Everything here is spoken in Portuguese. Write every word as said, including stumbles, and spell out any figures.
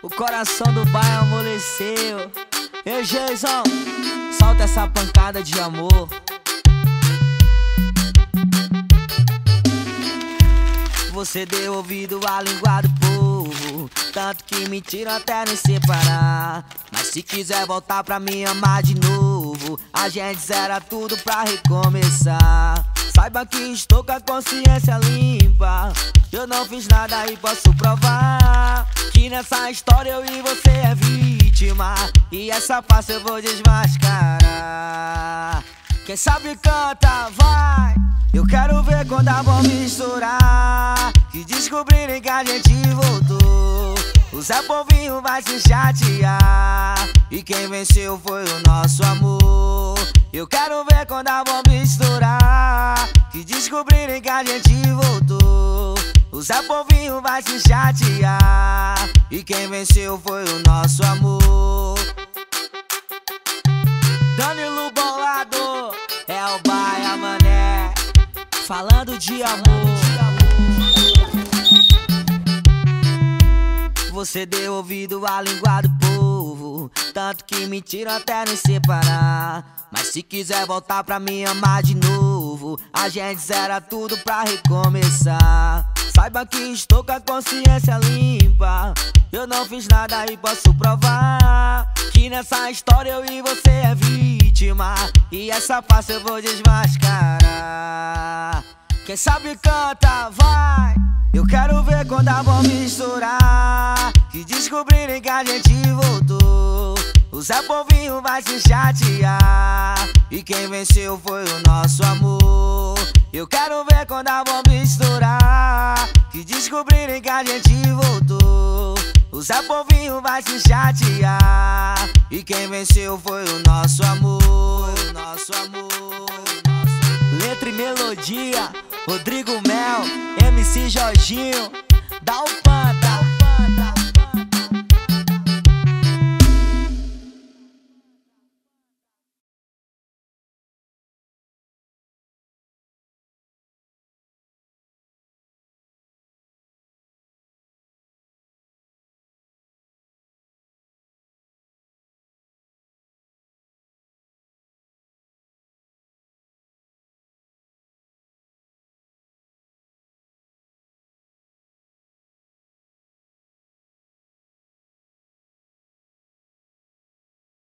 O coração do bairro amoleceu. Ei, Jason, solta essa pancada de amor. Você deu ouvido à língua do povo, tanto que me tiram até nos separar. Mas se quiser voltar pra me amar de novo, a gente zera tudo pra recomeçar. Saiba que estou com a consciência limpa, eu não fiz nada e posso provar que nessa história eu e você é vítima, e essa face eu vou desmascarar. Quem sabe canta, vai. Eu quero ver quando a bomba estourar e descobrirem que a gente voltou. O Zé Povinho vai se chatear, e quem venceu foi o nosso amor. Eu quero ver quando a bomba estourar e descobrirem que a gente voltou. O Zé Povinho vai se chatear, e quem venceu foi o nosso amor. Danilo Bolado, é o Baia Mané, falando de amor. Você deu ouvido à língua do povo, tanto que me tiram até nos separar. Mas se quiser voltar pra me amar de novo, a gente zera tudo pra recomeçar. Saiba que estou com a consciência limpa, eu não fiz nada e posso provar que nessa história eu e você é vítima, e essa face eu vou desmascarar. Quem sabe canta, vai. Eu quero ver quando a bomba estourar e descobrirem que a gente voltou. O Zé Povinho vai se chatear, e quem venceu foi o nosso amor. Eu quero ver quando a bomba estourar e descobrirem que a gente voltou. O Zé Povinho vai se chatear, e quem venceu foi o nosso amor. O nosso amor. Letra e melodia, Rodrigo Mel, M C Jorginho, dá o panta.